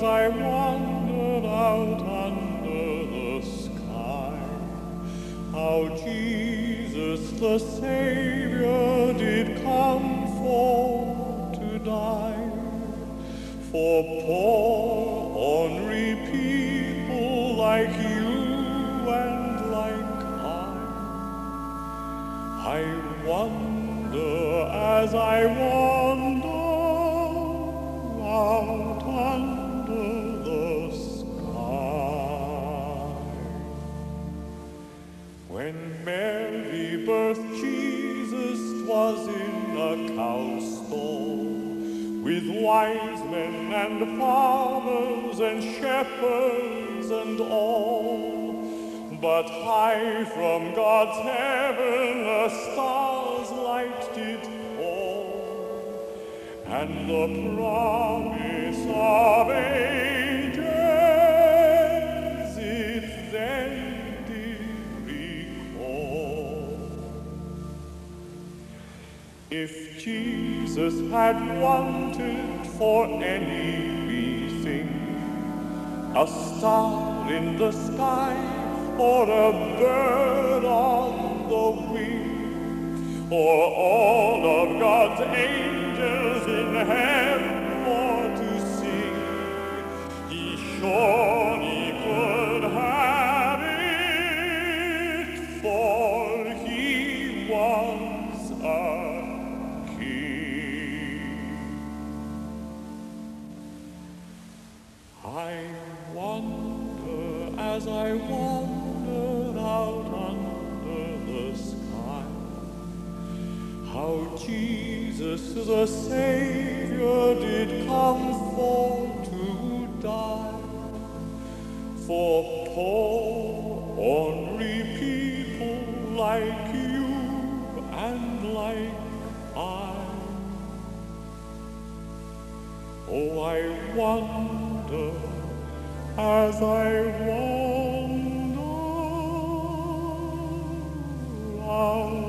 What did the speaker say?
as I wandered out under the sky, how Jesus the Savior did come forth to die for poor, ornery people like you and like I wonder as I wander out under the sky. When Mary birthed Jesus, 'twas in a cow stall, with wise men and farmers and shepherds and all. But high from God's heaven a star's light did fall, and the promise of ages it then did recall. If Jesus had wanted for anything, a star in the sky, or a bird on the wing, or all of God's angels in heaven for to sing, he surely could have it, for he was a king. I wonder as I wander out under the sky, how Jesus the Savior did come forth to die for poor, ornery people like you and like I. Oh, I wonder as I wander out